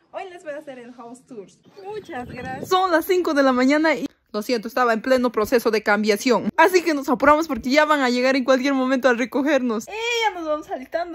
Hoy les voy a hacer el house tour. Muchas gracias. Son las 5 de la mañana y... Lo siento, estaba en pleno proceso de cambiación. Así que nos apuramos porque ya van a llegar en cualquier momento a recogernos. Y ya nos vamos alistando.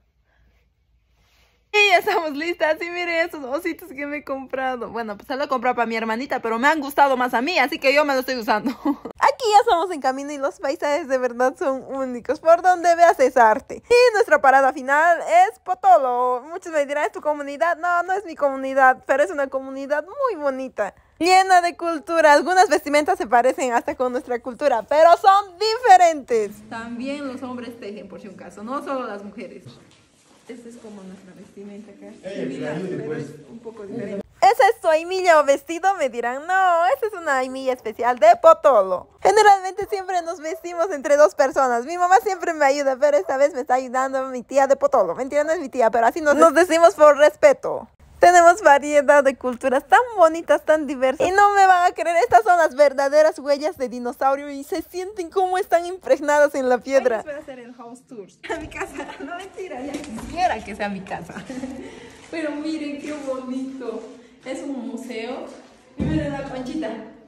Y ya estamos listas. Y miren estos ositos que me he comprado. Bueno, pues se lo he comprado para mi hermanita, pero me han gustado más a mí, así que yo me lo estoy usando. Aquí ya estamos en camino y los paisajes de verdad son únicos. Por donde veas es arte. Y nuestra parada final es Potolo. Muchos me dirán, ¿es tu comunidad? No, no es mi comunidad, pero es una comunidad muy bonita. Llena de cultura. Algunas vestimentas se parecen hasta con nuestra cultura, pero son diferentes. También los hombres tejen, por si un caso, no solo las mujeres. Esta es como nuestra vestimenta acá. Pero es un poco diferente. ¿Esa es tu aimilla o vestido? Me dirán, no, esa es una aimilla especial de Potolo. Generalmente siempre nos vestimos entre dos personas. Mi mamá siempre me ayuda, pero esta vez me está ayudando mi tía de Potolo. Mentira, no es mi tía, pero así nos decimos por respeto. Tenemos variedad de culturas tan bonitas, tan diversas. Y no me van a creer, estas son las verdaderas huellas de dinosaurio y se sienten como están impregnadas en la piedra. Hoy les voy a hacer el house tour. A mi casa, no mentira, ya quisiera que sea mi casa. Pero miren qué bonito. Es un museo. Y miren la conchita.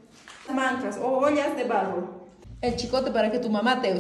Mantras o ollas de barro. El chicote para que tu mamá te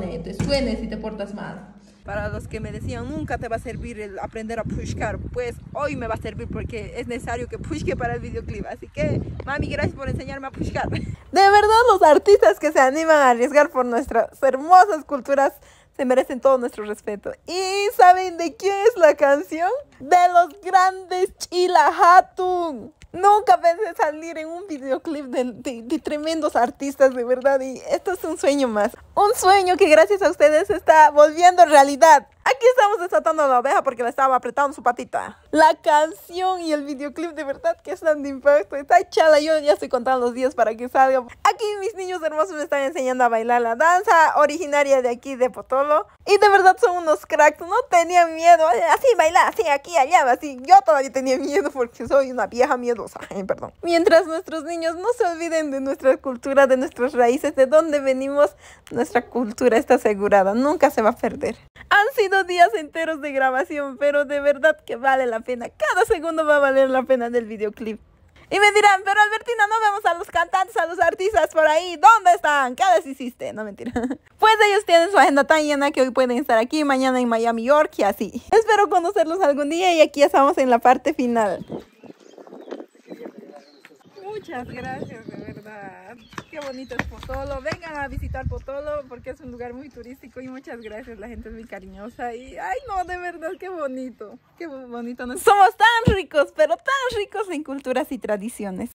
suene si te portas mal. Para los que me decían, nunca te va a servir el aprender a pushcar, pues hoy me va a servir porque es necesario que pushque para el videoclip. Así que, mami, gracias por enseñarme a pushcar. De verdad, los artistas que se animan a arriesgar por nuestras hermosas culturas se merecen todo nuestro respeto. ¿Y saben de quién es la canción? De los grandes Chila Hatun. Nunca pensé salir en un videoclip de tremendos artistas, de verdad, y esto es un sueño más. Un sueño que gracias a ustedes se está volviendo realidad. Aquí estamos desatando a la oveja porque le estaba apretando su patita. La canción y el videoclip de verdad que están de impacto. Está chala, yo ya estoy contando los días para que salga. Aquí mis niños hermosos me están enseñando a bailar la danza originaria de aquí de Potolo. Y de verdad son unos cracks, no tenían miedo. Así bailar, así aquí, allá, así. Yo todavía tenía miedo porque soy una vieja miedosa. Perdón. Mientras nuestros niños no se olviden de nuestra cultura, de nuestras raíces, de dónde venimos, nuestra cultura está asegurada, nunca se va a perder. Han sido días enteros de grabación, pero de verdad que vale la pena. Cada segundo va a valer la pena del videoclip. Y me dirán, pero Albertina, no vemos a los cantantes, a los artistas por ahí. ¿Dónde están? ¿Qué les hiciste? No, mentira. Pues ellos tienen su agenda tan llena que hoy pueden estar aquí, mañana en Miami, York y así. Espero conocerlos algún día y aquí estamos en la parte final. Muchas gracias, de verdad. Qué bonito es Potolo. Vengan a visitar Potolo porque es un lugar muy turístico y muchas gracias. La gente es muy cariñosa y, ay no, de verdad, qué bonito. Qué bonito. Somos tan ricos, pero tan ricos en culturas y tradiciones.